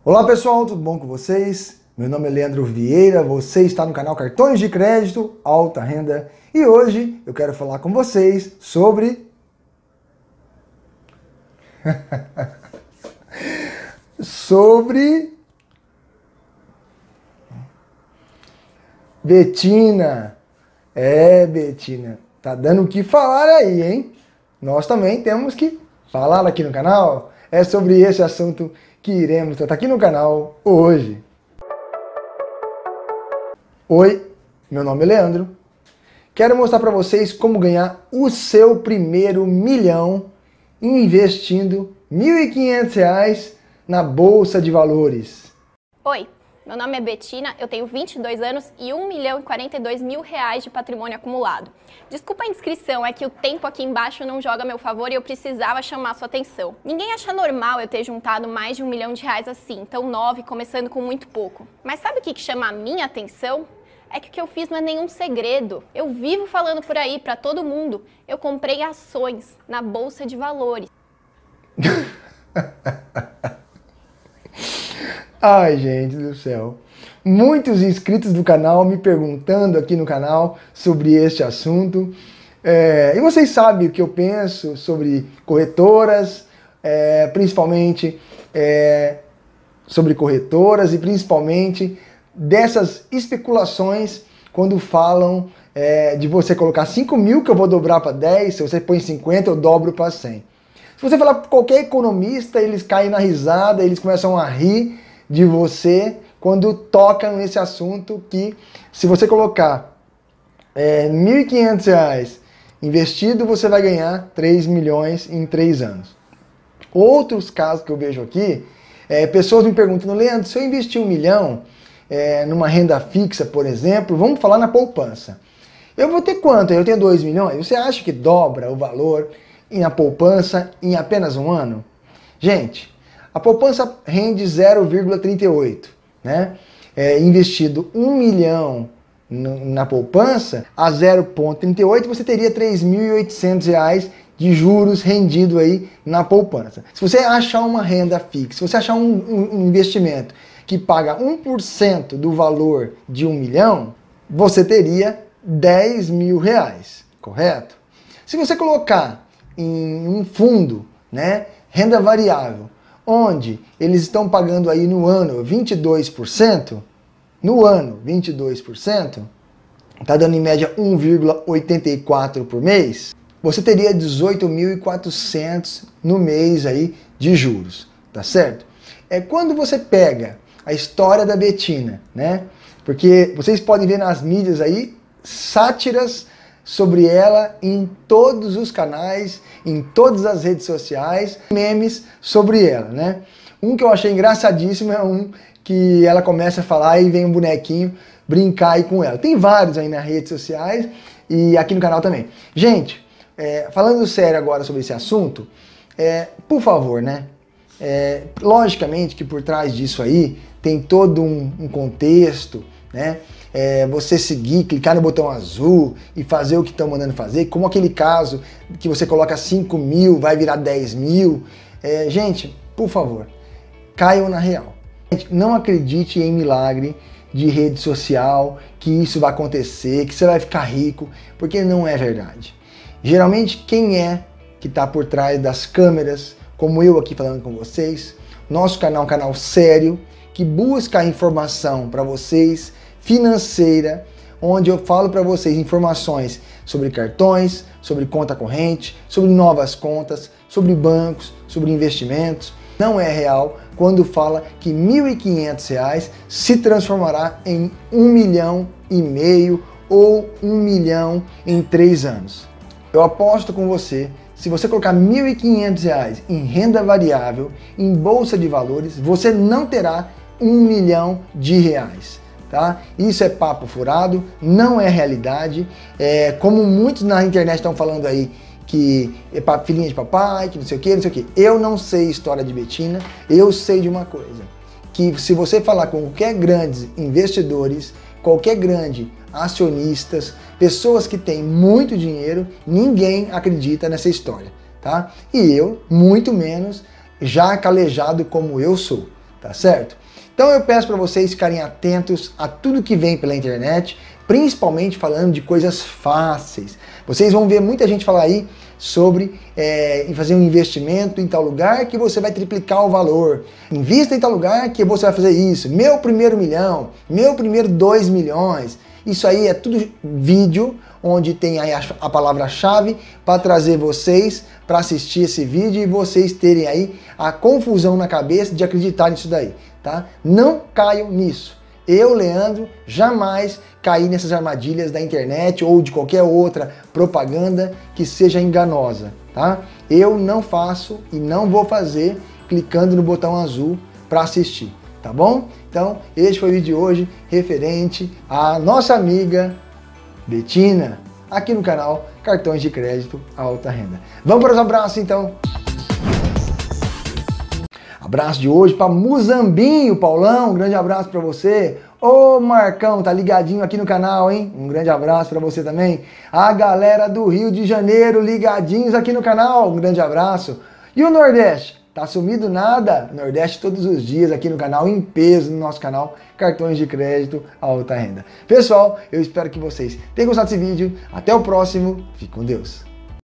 Olá pessoal, tudo bom com vocês? Meu nome é Leandro Vieira, você está no canal Cartões de Crédito Alta Renda e hoje eu quero falar com vocês sobre... Betina. Betina, tá dando o que falar aí, hein? Nós também temos que falar aqui no canal. É sobre esse assunto que iremos tratar aqui no canal hoje. Oi, meu nome é Leandro. Quero mostrar para vocês como ganhar o seu primeiro milhão investindo R$ 1.500 na Bolsa de Valores. Oi, meu nome é Betina, eu tenho 22 anos e R$ 1.042.000 de patrimônio acumulado. Desculpa a inscrição, é que o tempo aqui embaixo não joga a meu favor e eu precisava chamar sua atenção. Ninguém acha normal eu ter juntado mais de R$ 1 milhão assim, tão nova e começando com muito pouco. Mas sabe o que chama a minha atenção? É que o que eu fiz não é nenhum segredo. Eu vivo falando por aí pra todo mundo. Eu comprei ações na Bolsa de Valores. Ai, gente do céu. Muitos inscritos do canal me perguntando aqui no canal sobre este assunto. E vocês sabem o que eu penso sobre corretoras, principalmente sobre corretoras e principalmente dessas especulações quando falam de você colocar 5 mil que eu vou dobrar para 10, se você põe 50 eu dobro para 100. Se você falar para qualquer economista, eles caem na risada, eles começam a rir de você quando tocam nesse assunto que se você colocar R$ 1.500 investido, você vai ganhar 3 milhões em 3 anos. Outros casos que eu vejo aqui, pessoas me perguntam, Leandro, se eu investir 1 milhão numa renda fixa, por exemplo, vamos falar na poupança. Eu vou ter quanto? Eu tenho 2 milhões? Você acha que dobra o valor na poupança em apenas um ano? Gente, a poupança rende 0,38, né? Investido 1 milhão na poupança, a 0,38 você teria R$ 3.800 de juros rendido aí na poupança. Se você achar uma renda fixa, se você achar um investimento que paga 1% do valor de 1 milhão, você teria R$ 10 mil, correto? Se você colocar em um fundo, né, renda variável, onde eles estão pagando aí no ano 22%, está dando em média 1,84 por mês, você teria 18.400 no mês aí de juros, tá certo? Quando você pega a história da Betina, né? Porque vocês podem ver nas mídias aí sátiras sobre ela em todos os canais, em todas as redes sociais, memes sobre ela, né? Um que eu achei engraçadíssimo é um que ela começa a falar e vem um bonequinho brincar aí com ela. Tem vários aí nas redes sociais e aqui no canal também. Gente, falando sério agora sobre esse assunto, por favor, né? Logicamente que por trás disso aí tem todo um contexto, né? Você seguir, clicar no botão azul e fazer o que estão mandando fazer, como aquele caso que você coloca 5 mil, vai virar 10 mil. Gente, por favor, caiam na real. Não acredite em milagre de rede social, que isso vai acontecer, que você vai ficar rico, porque não é verdade. Geralmente, quem que está por trás das câmeras, como eu aqui falando com vocês, nosso canal é um canal sério, que busca informação para vocês, financeira, onde eu falo para vocês informações sobre cartões, sobre conta corrente, sobre novas contas, sobre bancos, sobre investimentos. Não é real quando fala que R$ 1.500 se transformará em 1,5 milhão ou 1 milhão em 3 anos. Eu aposto com você, se você colocar R$ 1.500 em renda variável, em bolsa de valores, você não terá R$ 1 milhão. Tá? Isso é papo furado, não é realidade. Como muitos na internet estão falando aí, que é filhinha de papai, que não sei o que, não sei o que. Eu não sei história de Betina, eu sei de uma coisa, que se você falar com qualquer grandes investidores, qualquer grande acionistas, pessoas que têm muito dinheiro, ninguém acredita nessa história, tá? E eu, muito menos, já calejado como eu sou, tá certo? Então eu peço para vocês ficarem atentos a tudo que vem pela internet, principalmente falando de coisas fáceis. Vocês vão ver muita gente falar aí sobre fazer um investimento em tal lugar que você vai triplicar o valor. Invista em tal lugar que você vai fazer isso. Meu primeiro milhão, meu primeiro 2 milhões. Isso aí é tudo vídeo, onde tem aí a palavra-chave para trazer vocês para assistir esse vídeo e vocês terem aí a confusão na cabeça de acreditar nisso daí, tá? Não caiam nisso. Eu, Leandro, jamais caí nessas armadilhas da internet ou de qualquer outra propaganda que seja enganosa, tá? Eu não faço e não vou fazer clicando no botão azul para assistir, tá bom? Então, este foi o vídeo de hoje referente à nossa amiga Betina, aqui no canal Cartões de Crédito Alta Renda. Vamos para os abraços então. Abraço de hoje para Muzambinho, Paulão, um grande abraço para você. Ô Marcão, tá ligadinho aqui no canal, hein? Um grande abraço para você também. A galera do Rio de Janeiro ligadinhos aqui no canal, um grande abraço. E o Nordeste? Tá sumido nada? Nordeste todos os dias aqui no canal, em peso no nosso canal Cartões de Crédito Alta Renda. Pessoal, eu espero que vocês tenham gostado desse vídeo. Até o próximo. Fique com Deus.